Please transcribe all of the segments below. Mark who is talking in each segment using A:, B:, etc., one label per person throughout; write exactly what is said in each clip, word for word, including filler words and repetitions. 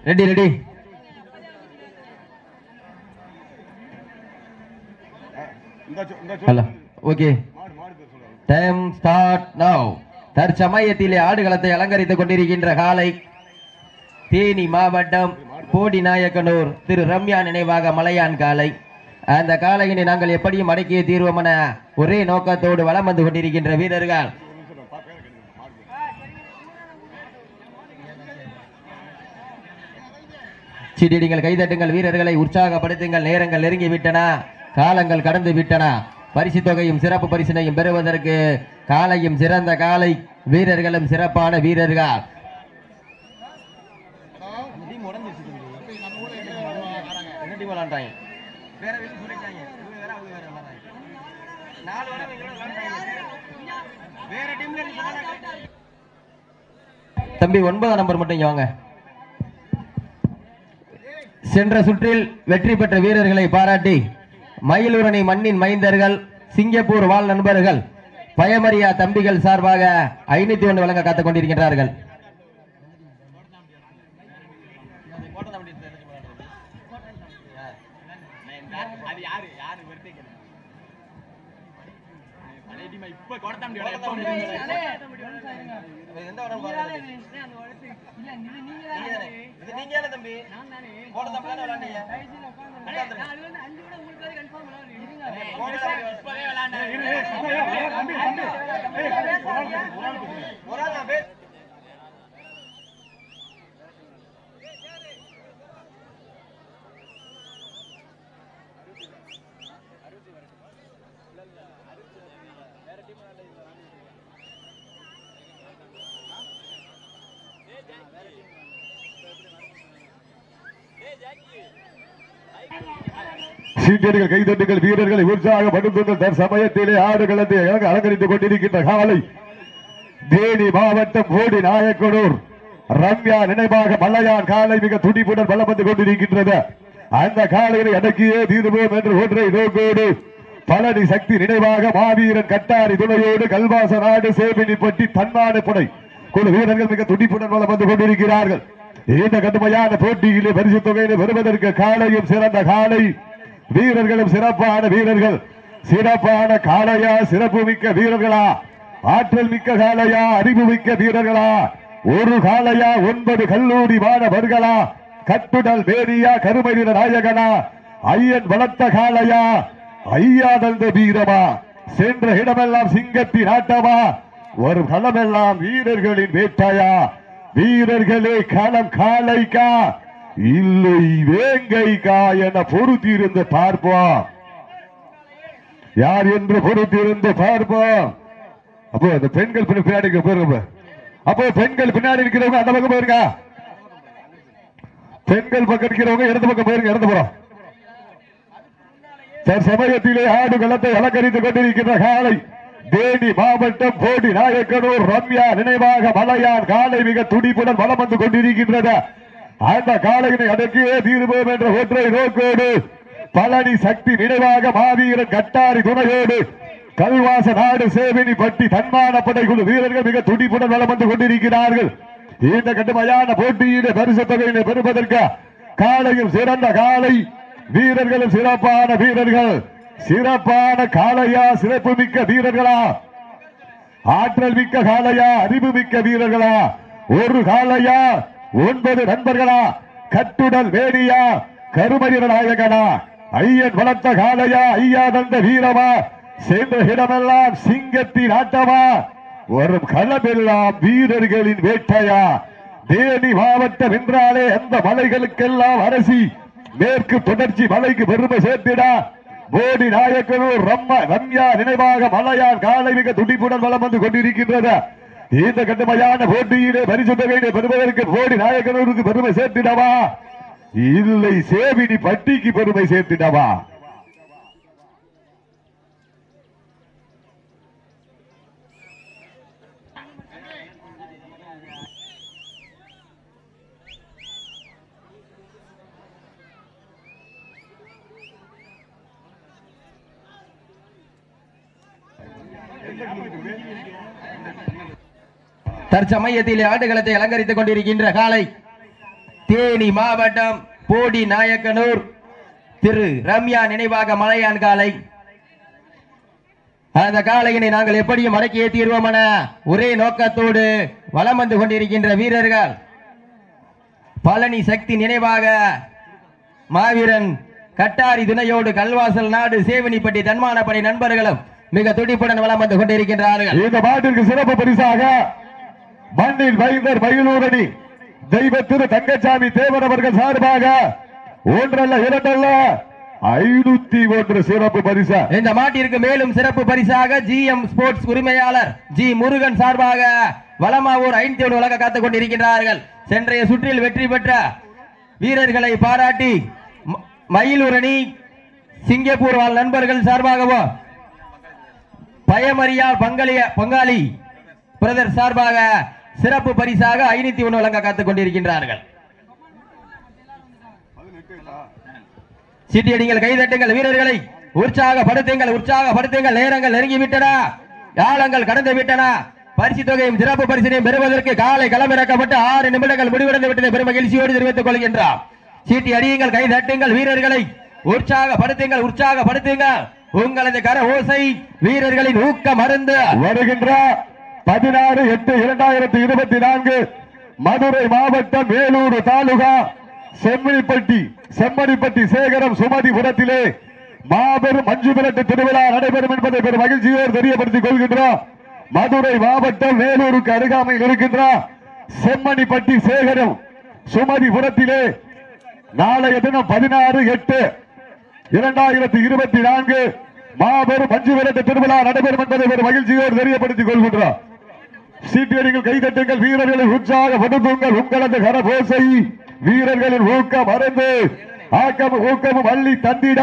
A: Ready ready hello okay time start now. தற்சமயத்திலே ஆடுகளத்தை அலங்கரித்துக் கொண்டிருக்கின்ற காலை தேனி மாவட்டம் போடி நாயக்கனூர் திரு ரம்யா நினைவாக மலையான் காலை. அந்த காலையினை நாங்கள் எப்படியும் அடக்கிய தீர்வோம் என ஒரே நோக்கத்தோடு வலம் வந்து கொண்டிருக்கின்ற வீரர்கள் சீடிடுங்கள், கைதட்டுங்கள், வீரர்களை உற்சாகப்படுத்துங்கள். நேரங்கள் நெருங்கி விட்டன, காலங்கள் கடந்து விட்டன. பரிசு தொகையும் சிறப்பு பரிசினையும் பெறுவதற்கு காலையும் சிறந்த காலை, வீரர்களும் சிறப்பான வீரர்கள். தம்பி ஒன்பதாம் நம்பர் மட்டும் இங்க வாங்க. சென்ற சுற்றில் வெற்றி பெற்ற வீரர்களை பாராட்டி மயிலூரணி மண்ணின் மைந்தர்கள், சிங்கப்பூர் வாழ் நண்பர்கள், பயமரியா தம்பிகள் சார்பாக ஐநூத்தி ஒன்று வழங்க காத்துக் கொண்டிருக்கின்றார்கள்.
B: சீட்டடிகள், கைதட்டுகள், வீரர்களை உற்சாகப்படுத்துங்கள். தற்சமயத்திலே ஆடுகளத்தை அலங்கரித்துக் கொண்டிருக்கின்ற காலை தேனி மாவட்டம் போடி நாயக்கனூர் ரம்யா நினைவாக மலையான் காலை மிக துடிப்புடன் வலம் வந்து கொண்டிருக்கின்றது. அந்த காலையை அடக்கியே தீர்வோம் என்று ஒன்றை நோக்கோடு பழனி சக்தி நினைவாக மாவீரன் கட்டாரி துணையோடு கல்வாச நாடு சேமினிப்பட்டி தன்மான புடை குழு வீரர்கள் மிக துடிப்புடன் வலம் வந்து கொண்டிருக்கிறார்கள். இந்த கடுமையான போட்டியிலே பரிசு தொகையிலே பெறுவதற்கு காலையும் சிறந்த காலை, வீரர்களும் சிறப்பான வீரர்கள். சிறப்பான காளையா, சிறப்பு மிக்க வீரர்களா, ஆற்றல் மிக்க காளையா, அறிவு மிக்க வீரர்களா, ஒரு காளையா, ஒன்பது கல்லூரி மாணவர்களா, கட்டுடல் வேரியா, கருமையின நாயகனா, ஐயன் வளர்த்த காளையா, ஐயா தந்த வீரமா, சென்ற இடமெல்லாம் சிங்கத்தின் ஆட்டமா, ஒரு களமெல்லாம் வீரர்களின் வேட்டையா, வீரர்களே களம் காளைக்கா இல்லை வேங்கைக்கா என பொறுத்திருந்து பார்ப்போம். யார் என்று பொறுத்திருந்து பார்ப்போம். அப்போ அந்த பெண்கள் பின்னாடி போயிருங்க. அப்போ பெண்கள் பின்னாடி இருக்கிறவங்க அந்த பக்கம் போயிருங்க. பெண்கள் பக்கம் இருக்கிறவங்க இடது பக்கம் போயிருங்க. இடது புறம். சமயத்திலே ஆடு களத்தை அலங்கரித்துக் கொண்டிருக்கின்ற காலை தேனி மாவட்டம் போடி நாயக்கனூர் ரம்யா நினைவாக மலையான் காலை மிக துடிப்புடன் வலம் வந்து கொண்டிருக்கின்றது. அந்த காலையினை அடக்கியே தீர்வோம் என்ற ஒற்றை நோக்கோடு பழனி சக்தி நினைவாக மாவீரன் கட்டாரி துணையோடு கல்வாச நாடு சேவினி பட்டி தன்மான படைக்குழு வீரர்கள் மிக துடிப்புடன் வலம் வந்து கொண்டிருக்கிறார்கள். இந்த கடுமையான போட்டியிலே பரிசு தொகையினை பெறுவதற்கு காலையும் சிறந்த காலை, வீரர்களும் சிறப்பான வீரர்கள். சிறப்பான காளையா, சிறப்பு மிக்க வீரர்களா, ஆற்றல் மிக்க காளையா, அறிவு மிக்க வீரர்களா, ஒரு காளையா, ஒன்பது நண்பர்களா, கட்டுடல் வேணியா, கருமரின நாயகனா, ஐயன் வளர்த்த காளையா, ஐயா தந்த வீரமா, சென்ற இடமெல்லாம் சிங்கத்தின் ஆட்டமா, வரும் களமெல்லாம் வீரர்களின் வேட்டையா. தேனி மாவட்டம் என்றாலே அந்த மலைகளுக்கெல்லாம் அரசி மேற்கு தொடர்ச்சி மலைக்கு பெருமை சேர்த்திடா போடி நாயக்கனூர் ரம்ம ரம்யா நினைவாக மலையான் காலை மிக துடிப்புடன் வலம் வந்து கொண்டிருக்கின்றது. இந்த கடுமையான போட்டியிலே பரிசு தொகையினை பெறுவதற்கு போடி நாயக்கனூருக்கு பெருமை சேர்த்திடவா இல்லை சேவினி பட்டிக்கு பெருமை சேர்த்திடவா?
A: தற்சமயத்தில் ஆடுகளத்தை அலங்கரித்துக் கொண்டிருக்கின்ற காலை தேனி மாவட்டம் போடி நாயக்கனூர் திரு ரம்யா நினைவாக மலையான் காலை. அந்த காலையினை நாங்கள் எப்படியும் அடக்கியே தீர்வோம் என ஒரே நோக்கத்தோடு வலம் வந்து கொண்டிருக்கின்ற வீரர்கள் பழனி சக்தி நினைவாக மாவீரன் கட்டாரி துணையோடு கல்வாசல் நாடு சேவனிப்பட்டி தன்மானப்படை நண்பர்களும் மிக துடிப்புடன் வலம் வந்து கொண்டிருக்கின்றார்கள்.
B: இந்த மாட்டிற்கு சிறப்பு பரிசாக மண்ணில் வைந்தர் மயிலூரணி தெய்வ திரு தங்கச்சாமி தேவர் அவர்கள் சார்பாக ஒன்றல்ல இரண்டல்ல ஐநூத்தி ஒன்று சிறப்பு பரிசா.
A: இந்த மாட்டிற்கு மேலும் சிறப்பு பரிசாக ஜி எம் ஸ்போர்ட்ஸ் உரிமையாளர் ஜி முருகன் சார்பாக வலமாவூர் ஐந்து ஒன்று உலக காத்துக் கொண்டிருக்கிறார்கள். சென்றைய சுற்றில் வெற்றி பெற்ற வீரர்களை பாராட்டி மயிலூரணி சிங்கப்பூர் வாழ் நண்பர்கள் சார்பாகவோ பயமறியா பங்காளிய பங்காளி பிரதர் சார்பாக சிறப்பு பரிசாக ஐநூத்தி ஒன்று வழங்க காத்துக் கொண்டிருக்கின்றார்கள். சீட்டியடிங்கள், கைதட்டுங்கள், வீரர்களை உற்சாகப்படுத்துங்கள், உற்சாகப்படுத்துங்கள். நேரங்கள் நெருங்கிவிட்டன, காலங்கள் கடந்து விட்டன. பரிசு தொகையும் சிறப்பு பரிசினையும் பெறுவதற்கு காலை களமிறக்கப்பட்டு ஆறு நிமிடங்கள் முடிவடைந்து விட்டதை பெரும் மகிழ்ச்சியோடு தெரிவித்துக் கொள்கின்றார். சீட்டி அடியுங்கள், கை தட்டுங்கள், வீரர்களை உற்சாகப்படுத்துங்கள், உற்சாகப்படுத்துங்கள். உங்களது கர ஓசை வீரர்களின் ஊக்கம் அருந்து
B: வருகின்ற பதினாறு எட்டு இரண்டாயிரத்தி இருபத்தி நான்கு மதுரை மாவட்டம் வேலூர் தாலுகா செம்மணிப்பட்டி செம்மணிப்பட்டி சேகரம் சுமதிபுரத்திலே மாபெரும் மஞ்சு விரட்டு திருவிழா நடைபெறும் என்பதை பெரும் மகிழ்ச்சியோடு தெரியப்படுத்திக் கொள்கின்றோம். மதுரை மாவட்டம் வேலூருக்கு அருகாமையில் இருக்கின்ற செம்மணிப்பட்டி சேகரம் சுமதிபுரத்திலே நாளைய தினம் பதினாறு எட்டு இரண்டாயிரத்தி இருபத்தி நான்கு மாபெரும் மஞ்சு விரட்டு திருவிழா நடைபெறும் என்பதை பெரும் மகிழ்ச்சியோடு தெரியப்படுத்திக் கொள்கின்றோம். சீட்டியடிகள், கைதட்டுங்கள், வீரர்களை உற்சாகப்படுத்துங்கள். உங்களது கரபோசை வீரர்களின் ஊக்கம் அறந்து ஆக்கமும் ஊக்கமும் அள்ளி தந்திட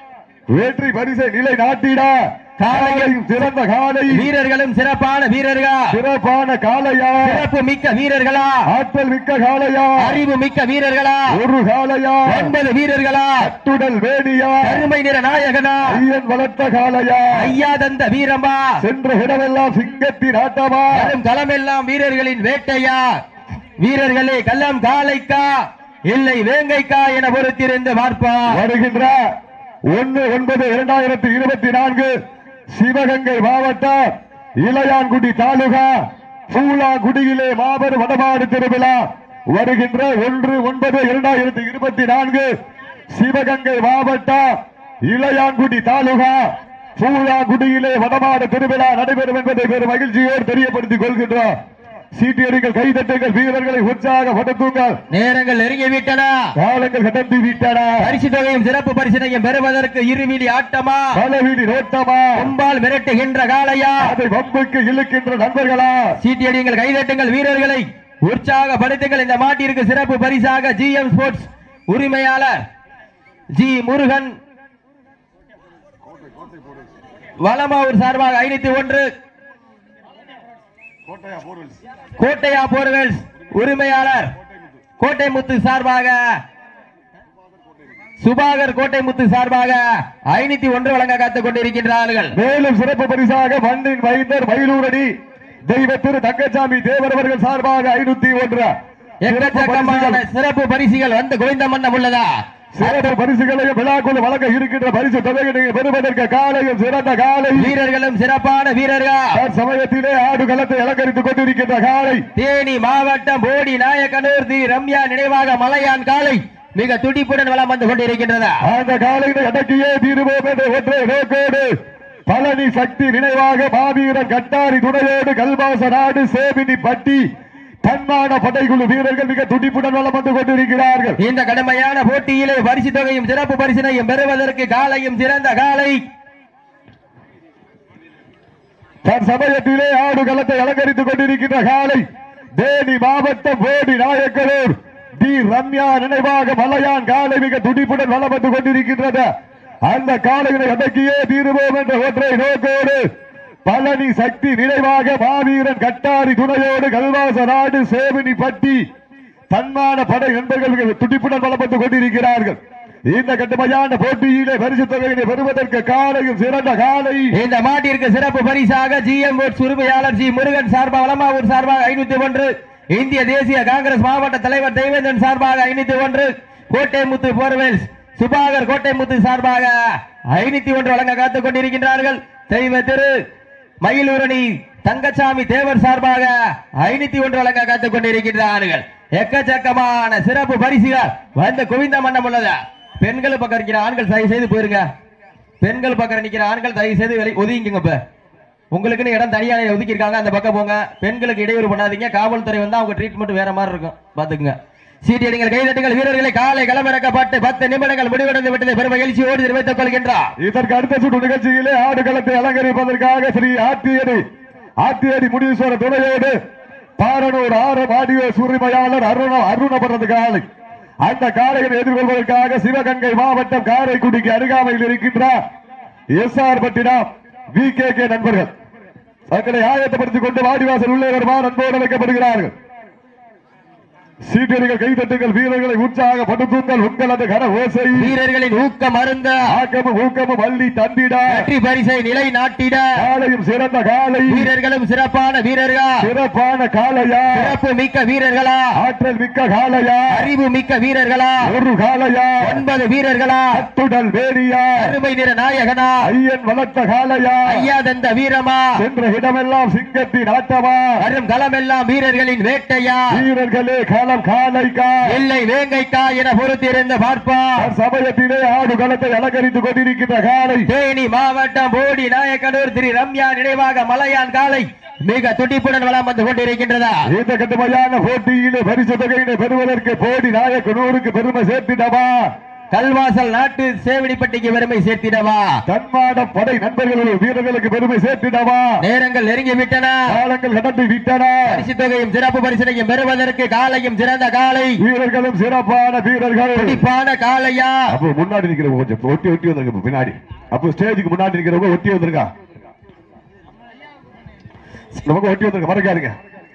B: வெற்றி பரிசை நிலை நாட்டிட காலையும் சிறந்த காலை
A: வீரர்களும் சிறப்பான வீரர்கள்,
B: சிறப்பான காலையா,
A: சிறப்பு மிக்க வீரர்களா,
B: ஆற்றல் மிக்க காலையா,
A: அறிவு மிக்க வீரர்களா,
B: ஒரு காலையா,
A: ஒன்பது வீரர்களா,
B: அத்துடல் வேணியா,
A: அருமை நிற நாயகனா,
B: ஐயன் வளர்த்த காலையா,
A: ஐயா தந்த வீரமா,
B: சென்ற இடமெல்லாம் சிங்கத்தின் ஆட்டமா,
A: வரும் களமெல்லாம் வீரர்களின் வேட்டையா. வீரர்களே, கள்ளம் காலைக்கா இல்லை வேங்கைக்கா என பொறுத்திருந்து பார்ப்பார்.
B: வருகின்ற ஒன்று ஒன்பது இரண்டாயிரத்தி இருபத்தி நான்கு சிவகங்கை மாவட்டம் இளையான்குடி தாலுகா பூலாங்குடியிலே மாபெரும் வடமாடு திருவிழா வருகின்ற ஒன்று ஒன்பது இரண்டாயிரத்தி இருபத்தி நான்கு சிவகங்கை மாவட்டம் இளையான்குடி தாலுகா பூலாங்குடியிலே வடமாடு திருவிழா நடைபெறும் என்பதை பெரும் மகிழ்ச்சியோடு தெரியப்படுத்திக் கொள்கின்றோம். சீட்டியடிகள், கைதட்டுங்கள், வீரர்களை உற்சாகப்படுத்துங்கள்.
A: நேரங்கள் நெருங்கிவிட்டன,
B: காலங்கள் கடந்து விட்டன.
A: பரிசு தொகையும் சிறப்பு பரிசினையும் பெறுவதற்கு இருவிழி ஆட்டமா,
B: பலவீதி நோட்டமா,
A: கும்பால் மிரட்டுகின்ற காலையா,
B: அதை வம்புக்கு இழுக்கின்ற நண்பர்களா.
A: சீட்டியடிங்கள், கைதட்டுங்கள், வீரர்களை உற்சாகப்படுத்துங்கள். இந்த மாட்டிற்கு சிறப்பு பரிசாக ஜி எம் ஸ்போர்ட்ஸ் உரிமையாளர் ஜி முருகன் வலமாவூர் சார்பாக ஐநூத்தி ஒன்று, கோட்டையா போர்வெல்ஸ் உரிமையாளர் கோட்டை முத்து சார்பாக சுபாகர் கோட்டை முத்து சார்பாக ஐநூத்தி ஒன்று வழங்க காத்துக் கொண்டிருக்கின்றார்கள்.
B: மேலும் சிறப்பு பரிசாக மண்ணின் வைத்தர் மயிலூரணி தெய்வ திரு தங்கச்சாமி தேவர் அவர்கள் சார்பாக ஐநூத்தி ஒன்று
A: எக்கச்சக்கமான சிறப்பு பரிசுகள் வந்து குவிந்த மன்னம் உள்ளதா.
B: சிறப்பு பரிசுகளையும் விழாக்குழு வழங்க இருக்கின்ற பரிசு தொகையை பெறுவதற்கு காலையும் சிறந்த காலை,
A: வீரர்களும் சிறப்பான வீரர்கள்.
B: சமயத்திலே ஆடு களத்தை அலங்கரித்துக் கொண்டிருக்கின்ற காலை
A: தேனி மாவட்டம் போடி நாயக்கனூர் தி ரம்யா நினைவாக மலையான் காலை மிக துடிப்புடன் வலம் வந்து கொண்டிருக்கின்றன.
B: அந்த காலையை அடக்கியே தீருவோம் என்ற ஒற்றை நோக்கோடு பழனி சக்தி நினைவாக மாவீரன் கட்டாரி துணையோடு கல்வாச நாடு சேவினி பட்டி தன்மான படைக்குழு வீரர்கள் மிக துடிப்புடன் வலம் வந்து கொண்டிருக்கிறார்கள்.
A: இந்த கடுமையான போட்டியிலே பரிசு தொகையும் சிறப்பு பரிசினையும் பெறுவதற்கு காலையும் சிறந்த காலை
B: தன் சமயத்திலே ஆடு களத்தை அலங்கரித்துக் கொண்டிருக்கின்ற காலை தேனி மாவட்டம் போடி நாயக்கனூர் தி ரம்யா நினைவாக மலையான் காலை மிக துடிப்புடன் வலம் வந்து கொண்டிருக்கின்றது. அந்த காலைகளை அடக்கியே தீருவோம் என்ற ஒற்றை நோக்கோடு பழனி சக்தி நினைவாக மாவீரன் கட்டாரி துணையோடு கல்வாச நாடு சேவினி பட்டி தன்மான படை நண்பர்கள் துடிப்புடன் வளப்பட்டுக் கொண்டிருக்கிறார்கள். இந்த கடுமையான போட்டியிலே பரிசு தொகையினை பெறுவதற்கு காலையும் சிறந்த காலை.
A: இந்த மாட்டிற்கு சிறப்பு பரிசாக ஜி எம் உரிமையாளர் ஜி முருகன் சார்பாக வலமாவூர் சார்பாக ஐநூத்தி ஒன்று, இந்திய தேசிய காங்கிரஸ் மாவட்ட தலைவர் தெய்வேந்திரன் சார்பாக ஐநூத்தி ஒன்று, கோட்டைமுத்து போர்வெல்ஸ் சுபாகர் கோட்டைமுத்து சார்பாக ஐநூத்தி ஒன்று வழங்க காத்துக் கொண்டிருக்கின்றார்கள். தெய்வ திரு மயிலூரணி தங்கச்சாமி தேவர் சார்பாக ஐநூத்தி ஒன்று வழங்க காத்துக் கொண்டிருக்கின்றார்கள். எக்கச்சக்கமான சிறப்பு பரிசுகள் வந்து குவிந்த மன்னம் உள்ளது. பெண்கள் பக்கம் இருக்கிற ஆண்கள் தயவு செய்து போயிருங்க. பெண்கள் பக்கம் நிக்கிற ஆண்கள் தயவு செய்து ஒதுங்கிங்க. இப்ப உங்களுக்குன்னு இடம் தனியாக ஒதுக்கி இருக்காங்க, அந்த பக்கம் போங்க. பெண்களுக்கு இடையூறு பண்ணாதீங்க. காவல்துறை வந்தா அவங்க ட்ரீட்மெண்ட் வேற மாதிரி இருக்கும், பாத்துக்குங்க. சீட்டியடிங்கள், கைதட்டுங்கள். வீரர்களை காலை களமிறக்கப்பட்டு பத்து நிமிடங்கள் முடிவடைந்து விட்டதை பெரும் மகிழ்ச்சியோடு தெரிவித்துக் கொள்கின்றார்.
B: இதற்கு அடுத்த சுற்று நிகழ்ச்சியிலே ஆடுகளத்தை அலங்கரிப்பதற்காக ஸ்ரீ ஆத்தியடி ஆத்தியடி முனீஸ்வர துணையோடு பாரனூர் ஆரம் ஆடியோ சூரிமையாளர் அருண அருணபரது காலை அந்த காலையை எதிர்கொள்வதற்காக சிவகங்கை மாவட்டம் காரைக்குடிக்கு அருகாமையில் இருக்கின்றார் S R Pattinam V K K நண்பர்கள் தங்களை ஆயத்தப்படுத்திக் கொண்டு வாடிவாசல் உள்ளே வருமாறு அன்போடு அழைக்கப்படுகிறார்கள். சீட்டியடிகள், கைதட்டுங்கள். வீரர்களை உற்சாகப்படுத்துங்கள். உங்களது கர ஓசை
A: வீரர்களின் ஊக்கம் அருந்த
B: ஆக்கமும் ஊக்கமும் அள்ளி தந்திட
A: வெற்றி பரிசை நிலை நாட்டிட
B: காலையும் சிறந்த காலை
A: வீரர்களும் சிறப்பான வீரர்களா
B: சிறப்பான காலையா
A: சிறப்பு மிக்க வீரர்களா
B: ஆற்றல் மிக்க காலையா
A: அறிவு மிக்க வீரர்களா
B: ஒரு காலையா
A: ஒன்பது வீரர்களா
B: அத்துடல் வேலியா
A: அருமை நிற நாயகனா
B: ஐயன் வளர்த்த காலையா
A: ஐயா தந்த வீரமா
B: சென்ற இடமெல்லாம் சிங்கத்தின் ஆட்டமா
A: வரும் களமெல்லாம் வீரர்களின் வேட்டையா
B: வீரர்களே களம் காலைக்கா
A: இல்லை வேங்கைக்கா என பொறுத்திருந்த பார்ப்பார்.
B: சமயத்திலே ஆடு களத்தை அலங்கரித்துக் கொண்டிருக்கின்ற காலை
A: தேனி மாவட்டம் போடி நாயக்கனூர் திரு ரம்யா நினைவாக மலையான் காலை மிக துடிப்புடன் வளம் வந்து கொண்டிருக்கின்றதா.
B: இந்த கடுமையான போட்டியிலே பரிசு தொகையினை பெறுவதற்கு போடி நாயக்கனூருக்கு பெருமை சேர்த்திடவா,
A: கல்வாசல் நாட்டு சேவடிப்பட்டிக்கு பெருமை சேர்த்திடவா,
B: தன்மான படை நண்பர்கள் வீரர்களுக்கு பெருமை சேர்த்திடவா.
A: நேரங்கள் நெருங்கி விட்டன,
B: காலங்கள் கடந்து விட்டன.
A: பரிசு தொகையும் சிறப்பு பரிசனையும் பெறுவதற்கு காலையும் சிறந்த காலை
B: வீரர்களும் சிறப்பான வீரர்கள்
A: துடிப்பான காலையா.
B: அப்போ முன்னாடி நிக்கிறவங்க கொஞ்சம் ஒட்டி ஒட்டி வந்துருங்க. பின்னாடி அப்போ ஸ்டேஜுக்கு முன்னாடி நிக்கிறவங்க ஒட்டி வந்துருங்க. நமக்கு ஒட்டி வந்துருங்க. மறக்காதுங்க,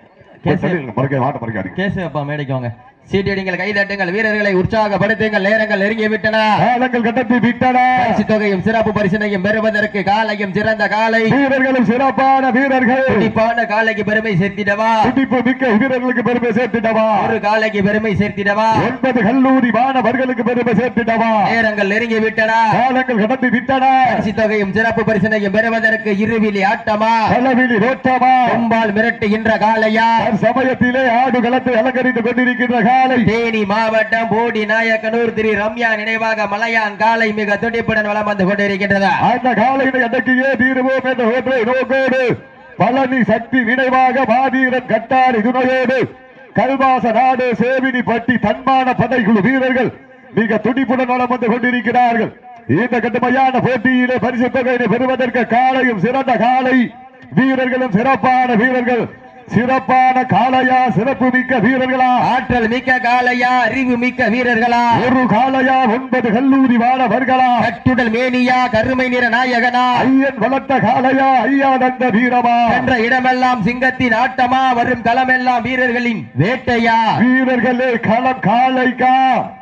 B: மறக்க மாட்ட மறக்காதுங்க.
A: கேசு அப்பா மேடைக்கு வாங்க. சீட்டியடிங்கள், கைதட்டுங்கள். வீரர்களை உற்சாகப்படுத்துங்கள். நேரங்கள் நெருங்கி விட்டன,
B: காலங்கள் கடந்து விட்டன.
A: பரிசு தொகையும் சிறப்பு பரிசனையும் பெறுவதற்கு காலையும் சிறந்த காலை
B: வீரர்களும் சிறப்பான வீரர்கள்
A: துடிப்பான காலைக்கு பெருமை சேர்த்திடவா,
B: துடிப்பு மிக்க வீரர்களுக்கு பெருமை சேர்த்திடவா,
A: ஒரு காலைக்கு பெருமை சேர்த்திடவா,
B: ஒன்பது கல்லூரி மாணவர்களுக்கு பெருமை சேர்த்திடவா.
A: நேரங்கள் நெருங்கி விட்டன,
B: காலங்கள் கடந்து விட்டன.
A: பரிசு தொகையும் சிறப்பு பரிசனையும் பெறுவதற்கு இருவிலி ஆட்டமா
B: களவிலி ரோட்டமா
A: கொம்பால் மிரட்டுகின்ற காலையா.
B: சமயத்திலே ஆடு களத்தை அலங்கரித்துக் கொண்டிருக்கின்ற காலை
A: தேனி மாவட்டம் போடி நாயக்கனூர் திரு ரம்யா நினைவாக மலையான் காலை மிக துடிப்புடன் வளம் வந்து கொண்டிருக்கின்றதா.
B: அந்த காலையினை அடக்கியே தீருவோம் என்ற ஒன்றை நோக்கோடு பழனி சக்தி நினைவாக மாவீரன் கட்டாரி துணையோடு கல்வாச நாடு சேவினி பட்டி தன்மான படைக்குழு வீரர்கள் மிக துடிப்புடன் வளம் வந்து கொண்டிருக்கிறார்கள். இந்த கடுமையான போட்டியிலே பரிசு தொகையினை பெறுவதற்கு காலையும் சிறந்த காலை வீரர்களும் சிறப்பான வீரர்கள் சிறப்பான காலையா சிறப்பு மிக்க வீரர்களா
A: ஆற்றல் மிக்க காலையா அறிவு மிக்க வீரர்களா
B: ஒரு காலையா ஒன்பது கல்லூரி மாணவர்களா
A: கட்டுடல் மேனியா கருமை நிற நாயகனா
B: ஐயன் வளர்த்த காலையா ஐயா தந்த வீரமா
A: என்ற இடமெல்லாம் சிங்கத்தின் ஆட்டமா வரும் களமெல்லாம் வீரர்களின் வேட்டையா
B: வீரர்களே களம் காலைக்கா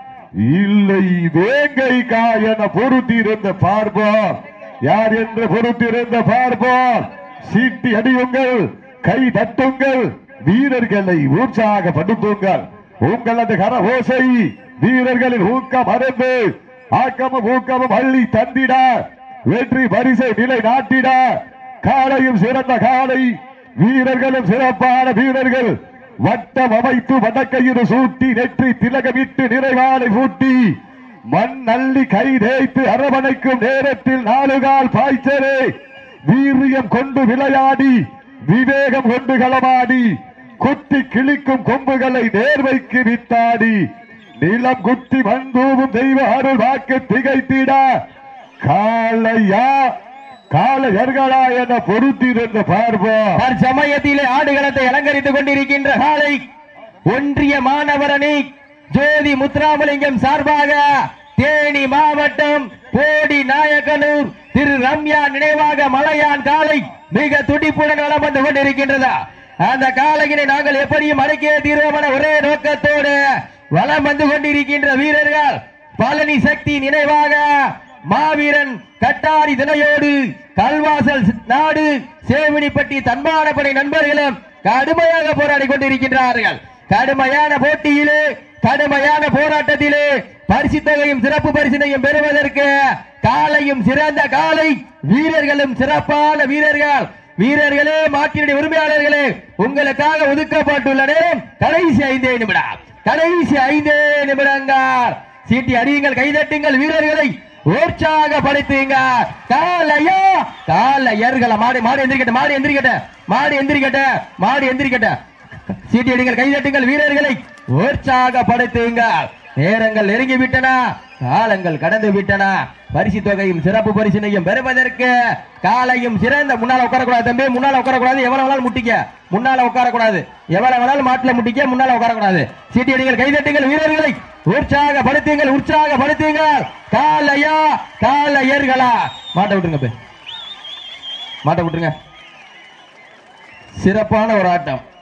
B: இல்லை வேங்கைக்கா என பொறுத்திருந்த பார்ப்போம் யார் என்று பொறுத்திருந்த பார்ப்போம். சீட்டி அடியுங்கள், கை தட்டுங்கள், வீரர்களை உற்சாகப்படுத்துங்கள். உங்களது கர ஓசை வீரர்களின் ஊக்கம் அருந்து ஆக்கமும் ஊக்கமும் அள்ளி தந்திட வெற்றி பரிசை நிலை நாட்டிட காலையும் சிறந்த காலை வீரர்களும் சிறப்பான வீரர்கள் வட்டம் அமைத்து வடக்கையிறு சூட்டி நெற்றி திலகமிட்டு நிறைவாலை சூட்டி மண் அள்ளி கை தேய்த்து அரவணைக்கும் நேரத்தில் நாலுகால் பாய்ச்சரே வீரியம் கொண்டு விளையாடி விவேகம் கொண்டு களமாடி குத்தி கிழிக்கும் கொம்புகளை நேர்வைக்கு வித்தாடி நிலம் குத்தி மண்தூவும் தெய்வ அருள் வாக்கு திகைத்திட காலையா காலையர்களா என பொறுத்திருந்த பார்ப்போம்.
A: சமயத்திலே ஆடுகளத்தை அலங்கரித்துக் கொண்டிருக்கின்ற காலை ஒன்றிய மாணவரணி ஜோதி முத்துராமலிங்கம் சார்பாக தேனி மாவட்டம் போடி நாயக்கனூர் திரு ரம்யா நினைவாக மலையான் காலை மிக துடிப்புடன் வளம் வந்து கொண்டிருக்கின்றதா. அந்த காலையினை நாங்கள் எப்படியும் அடக்கிய தீர்வோம் ஒரே நோக்கத்தோடு வளம் வந்து கொண்டிருக்கின்ற வீரர்கள் பழனி சக்தி நினைவாக மாவீரன் கட்டாரி தினையோடு கல்வாசல் நாடு சேவினிப்பட்டி தன்மானப்படை நண்பர்களும் கடுமையாக போராடி கொண்டிருக்கின்றார்கள். கடுமையான போட்டியிலே கடுமையான போராட்டத்திலே பரிசு தொகையும் சிறப்பு பரிசினையும் பெறுவதற்கு காலையும் சிறந்த காலை, வீரர்களும் சிறப்பான வீரர்கள். வீரர்களே, மாட்டினுடைய உரிமையாளர்களே, உங்களுக்காக ஒதுக்கப்பட்டுள்ள நேரம் கடைசி ஐந்தே நிமிடம். கடைசி ஐந்தே நிமிடங்கள். சீட்டி அடியுங்கள், கைதட்டுங்கள், வீரர்களை உற்சாகப்படுத்துங்க. காலையா காலையர்கள மாடு மாடு எந்திரிக்கட்ட மாடு எந்திரிக்கட்ட மாடு எந்திரிக்கட்ட மாடு எந்திரிக்கட்ட சீட்டி அடிங்கள், கைதட்டுங்கள், வீரர்களை உற்சாகப்படுத்துங்க. நேரங்கள் நெருங்கி விட்டன, காலங்கள் கடந்து விட்டன. பரிசு தொகையும் சிறப்பு பரிசினையும் பெறுவதற்கு காலையும் சிறந்த முன்னால உட்காரக்கூடாது தம்பி, முன்னால உட்காரக்கூடாது. எவ்வளவு வேணாலும் முட்டிக்க, முன்னால உட்காரக்கூடாது. எவ்வளவு வேணாலும் மாட்டுல முட்டிக்க, முன்னால உட்காரக்கூடாது. சீட்டி அடிங்கள், கைதட்டுங்கள், வீரர்களை உற்சாகப்படுத்துங்கள், உற்சாகப்படுத்துங்கள். காலையா காலையர்களா மாட்ட விட்டுருங்க, மாட்ட விட்டுருங்க. சிறப்பான ஒரு ஆட்டம்.